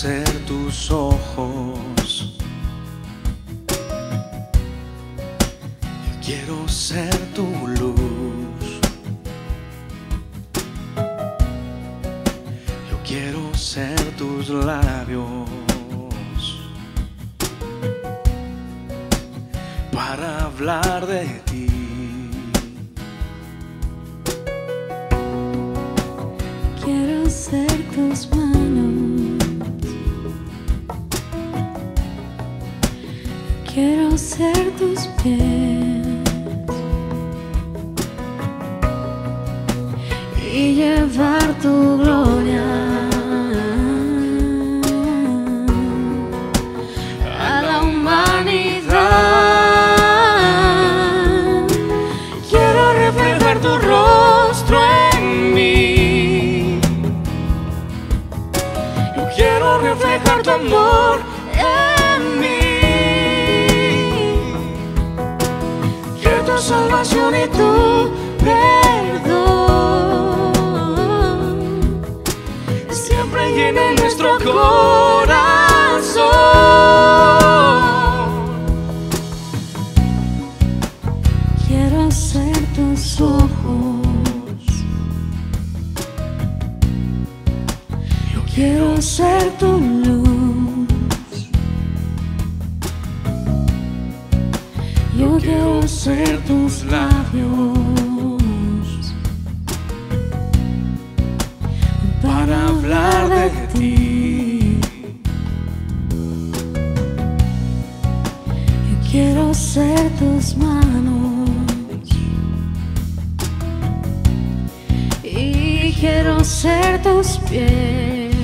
ser tus ojos, yo quiero ser tu luz, yo quiero ser tus labios para hablar de ti. Quiero ser tus manos, quiero ser tus pies y llevar tu gloria a la humanidad. Quiero reflejar tu rostro en mí, yo quiero reflejar tu amor en mí. Tu salvación y tu perdón siempre llenen nuestro corazón. Quiero ser tus ojos, yo quiero ser tu luz, yo quiero ser tus labios para hablar de ti. Yo quiero ser tus manos y quiero ser tus pies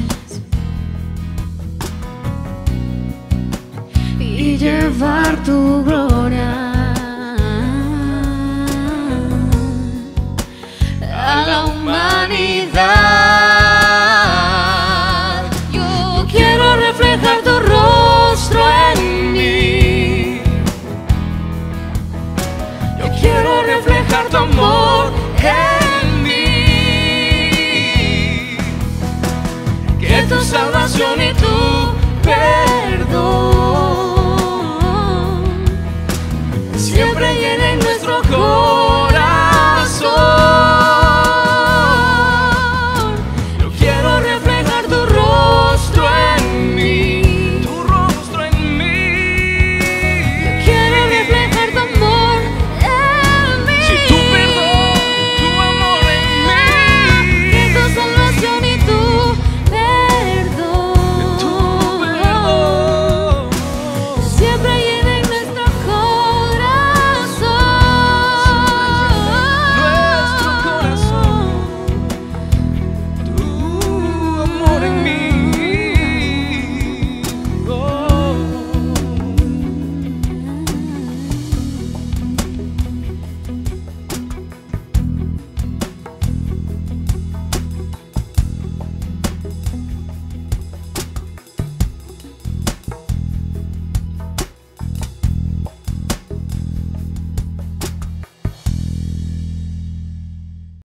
y llevar tu gloria a la humanidad. Yo quiero reflejar tu rostro en mí, yo quiero reflejar tu amor en mí. Que tu salvación y tu perdón siempre llenen nuestro corazón.